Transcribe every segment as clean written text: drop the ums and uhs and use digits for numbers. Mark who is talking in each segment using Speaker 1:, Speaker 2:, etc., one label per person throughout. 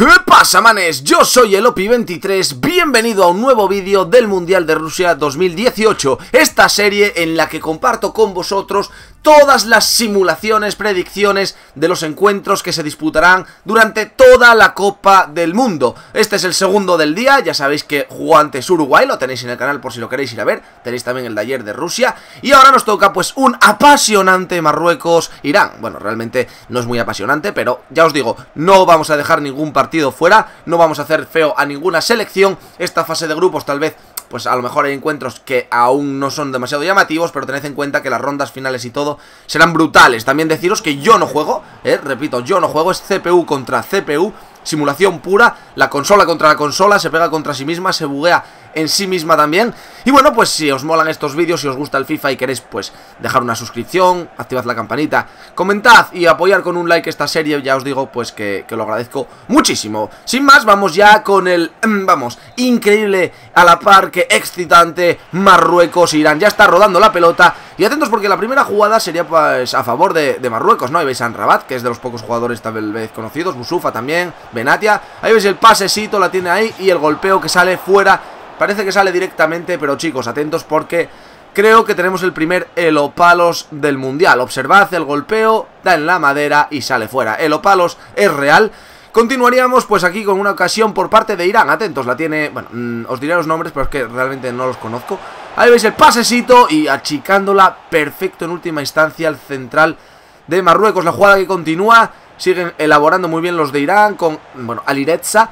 Speaker 1: ¿Qué pasa, manes? Yo soy el Opi23, bienvenido a un nuevo vídeo del Mundial de Rusia 2018. Esta serie en la que comparto con vosotros todas las simulaciones, predicciones de los encuentros que se disputarán durante toda la Copa del Mundo. Este es el segundo del día, ya sabéis que jugó antes Uruguay, lo tenéis en el canal por si lo queréis ir a ver. Tenéis también el de ayer de Rusia. Y ahora nos toca pues un apasionante Marruecos-Irán. Bueno, realmente no es muy apasionante, pero ya os digo, no vamos a dejar ningún partido fuera, no vamos a hacer feo a ninguna selección. Esta fase de grupos tal vez, pues a lo mejor hay encuentros que aún no son demasiado llamativos, pero tened en cuenta que las rondas finales y todo serán brutales. También deciros que yo no juego, repito, yo no juego, es CPU contra CPU, simulación pura, la consola contra la consola, se pega contra sí misma, se buguea en sí misma también. Y bueno, pues si os molan estos vídeos, si os gusta el FIFA y queréis pues dejar una suscripción, activad la campanita, comentad y apoyar con un like esta serie, ya os digo pues que lo agradezco muchísimo. Sin más, vamos ya con el, increíble, a la par que excitante Marruecos-Irán. Ya está rodando la pelota y atentos porque la primera jugada sería pues a favor de Marruecos, ¿no? Ahí veis a Amrabat, que es de los pocos jugadores tal vez conocidos, Boussoufa también, Benatia. Ahí veis el pasecito, la tiene ahí y el golpeo que sale fuera. Parece que sale directamente, pero chicos, atentos porque creo que tenemos el primer Elopalos del Mundial. Observad el golpeo, da en la madera y sale fuera. Elopalos es real. Continuaríamos pues aquí con una ocasión por parte de Irán. Atentos, la tiene, bueno, os diré los nombres, pero es que realmente no los conozco. Ahí veis el pasecito y achicándola perfecto en última instancia al central de Marruecos. La jugada que continúa, siguen elaborando muy bien los de Irán con, bueno, Aliretsa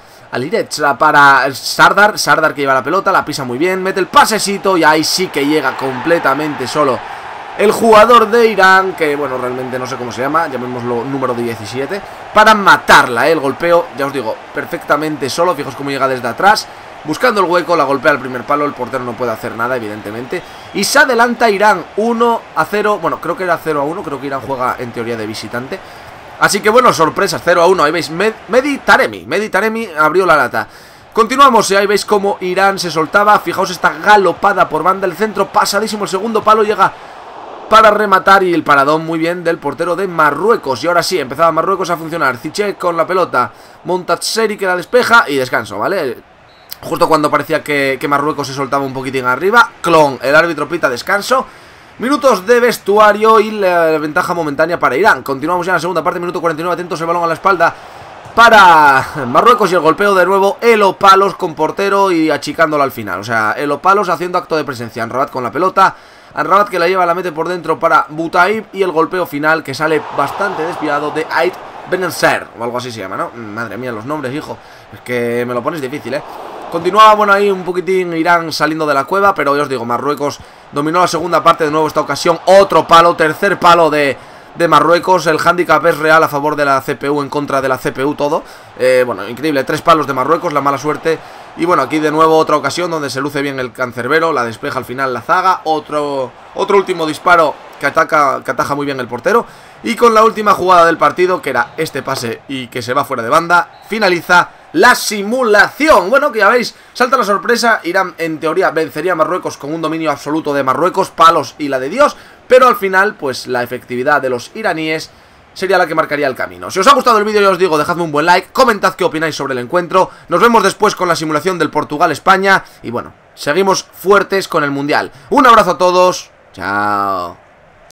Speaker 1: para Sardar que lleva la pelota, la pisa muy bien, mete el pasecito y ahí sí que llega completamente solo el jugador de Irán, que bueno, realmente no sé cómo se llama, llamémoslo número 17, para matarla, el golpeo, ya os digo, perfectamente solo. Fijaos cómo llega desde atrás, buscando el hueco, la golpea al primer palo, el portero no puede hacer nada, evidentemente, y se adelanta Irán 1-0, bueno, creo que era 0-1, creo que Irán juega en teoría de visitante. Así que bueno, sorpresas, 0-1, ahí veis, Mehdi Taremi abrió la lata. Continuamos y ahí veis cómo Irán se soltaba, fijaos esta galopada por banda, el centro pasadísimo, el segundo palo llega para rematar y el paradón muy bien del portero de Marruecos. Y ahora sí, empezaba Marruecos a funcionar, Zichek con la pelota, Montatseri que la despeja y descanso, ¿vale? Justo cuando parecía que Marruecos se soltaba un poquitín arriba, clon, el árbitro pita descanso. Minutos de vestuario y la ventaja momentánea para Irán. Continuamos ya en la segunda parte, minuto 49, atentos el balón a la espalda para Marruecos y el golpeo de nuevo, Elopalos con portero y achicándola al final. O sea, Elopalos haciendo acto de presencia, Amrabat con la pelota, Amrabat que la lleva, la mete por dentro para Boutaib y el golpeo final que sale bastante desviado de Ait Benenser, o algo así se llama, ¿no? Madre mía, los nombres, hijo, es que me lo pones difícil, ¿eh? Continuaba, bueno, ahí un poquitín Irán saliendo de la cueva, pero ya os digo, Marruecos dominó la segunda parte de nuevo esta ocasión. Otro palo, tercer palo de Marruecos. El handicap es real a favor de la CPU, en contra de la CPU todo. Bueno, increíble, 3 palos de Marruecos, la mala suerte. Y bueno, aquí de nuevo otra ocasión donde se luce bien el cancerbero, la despeja al final la zaga. Otro último disparo que ataja muy bien el portero. Y con la última jugada del partido, que era este pase y que se va fuera de banda, finaliza la simulación. Bueno, que ya veis, salta la sorpresa. Irán en teoría vencería a Marruecos con un dominio absoluto de Marruecos, palos y la de Dios, pero al final pues la efectividad de los iraníes sería la que marcaría el camino. Si os ha gustado el vídeo, ya os digo, dejadme un buen like, comentad qué opináis sobre el encuentro. Nos vemos después con la simulación del Portugal-España y bueno, seguimos fuertes con el Mundial. Un abrazo a todos, chao.